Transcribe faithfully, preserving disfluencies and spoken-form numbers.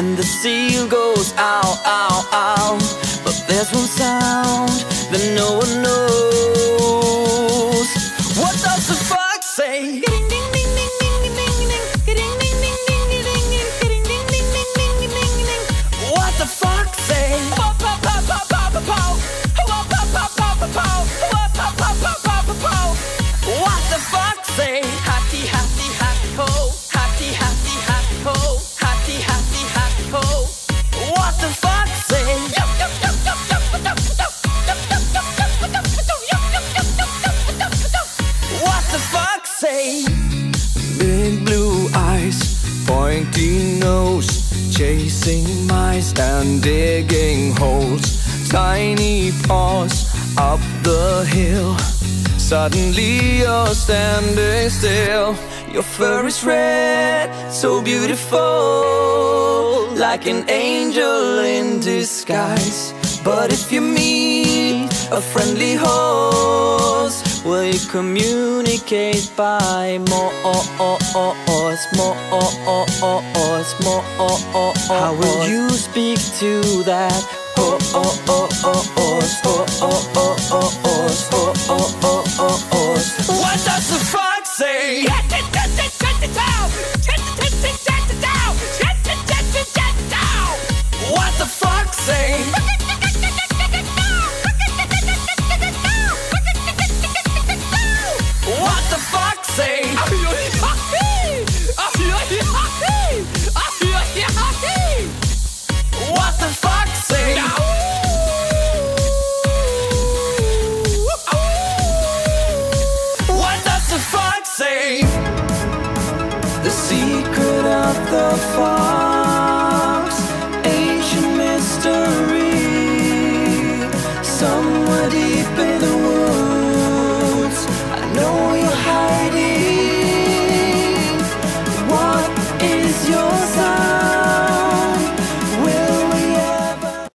and the seal goes ow, ow, ow. But there's one sound that no one knows. What does the fox say? What the fox say? What the fox say? Hatty, hatty, hatty ho. Hatty, hatty, hatty ho. Hatty, hatty, hatty ho. What the fox say? What the fox say? Big blue eyes, pointy nose, chasing mice and digging holes. Tiny paws up the hill. Suddenly you're standing still. Your fur is red, so beautiful, like an angel in disguise. But if you meet a friendly horse, will you communicate by more, more, more? How will you speak to that horse? What does the fox say? What the fox say? What the fox say? What the fox say? What does the fox say? The secret of the fox, ancient mystery, somewhere deep in the woods. I know you're hiding. What is your sign?